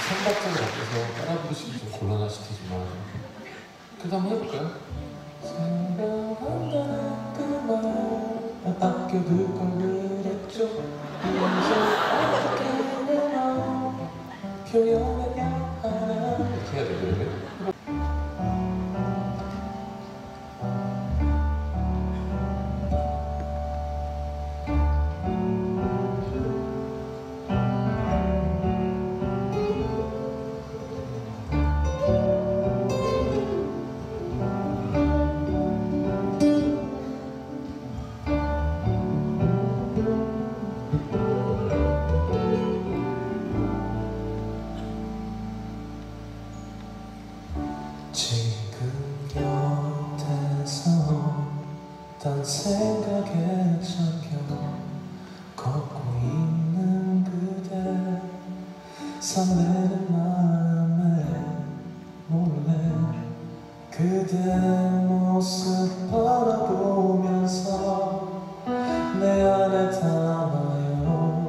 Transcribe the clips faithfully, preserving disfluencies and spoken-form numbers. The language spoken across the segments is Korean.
삼박자를 앞에서 따라 부르시기 좀 곤란하실 테지만 그래도 한번 해볼까요? 생각한다는 그말 아껴둘 걸 그랬죠. 이제 어떻게 내가 표현해야 하나 이렇게 해야 되거든요. 지금 곁에서 딴 생각에 잠겨 걷고 있는 그대 설레는 마음에 몰래 그대 모습 바라보면서 내 안에 담아요.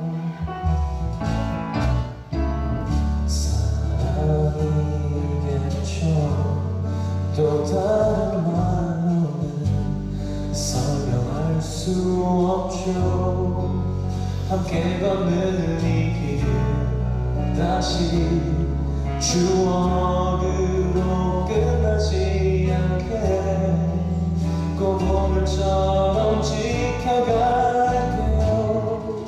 또 다른 말로는 설명할 수 없죠. 함께 걷는 이 길 다시 추억으로 끝나지 않게 꼭 오늘처럼 지켜갈게요.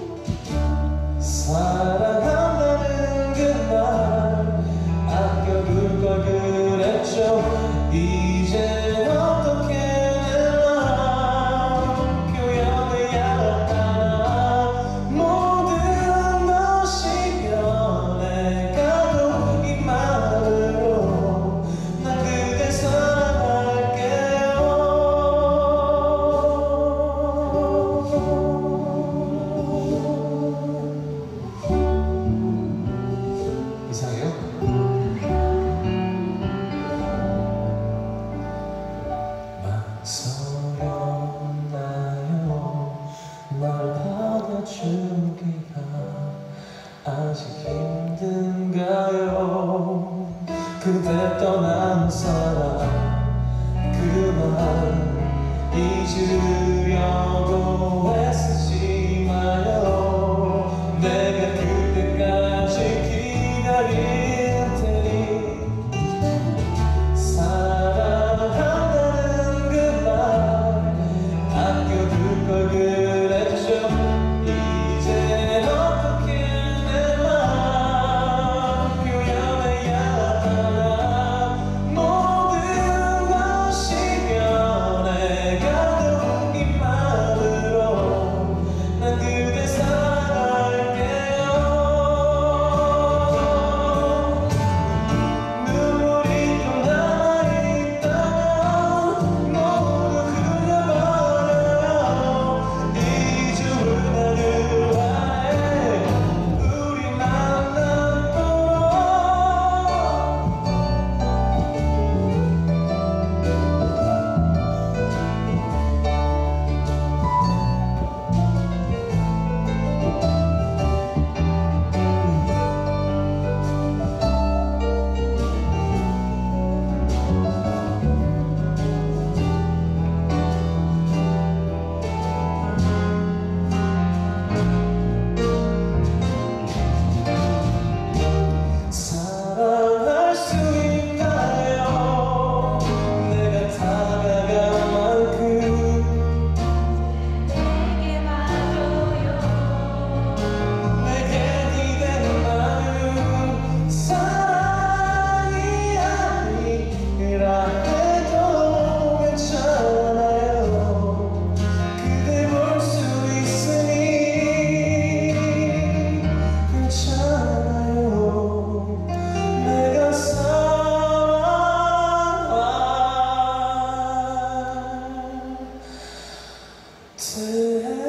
사랑한다는 그 말 아껴둘 걸 그랬죠. 이제 어떻게 내 마음 표현해야 하나. 모든 것이 변해가도 이 마음으로 난 그대 사랑할게요. 이상해요? 서렸나요? 날 받아주기가 아직 힘든가요? 그대 떠난 사람 그 말 잊으려고 애쓰지 마요. 내가 그때까지 기다릴 테니 걸 그랬죠. 이제 어떻게 내 마음 표현해야 하나. 모든 것이 변해가도 이 마음으로 난 그대 사랑할게요. 눈물이 또 남아있다면 모두 to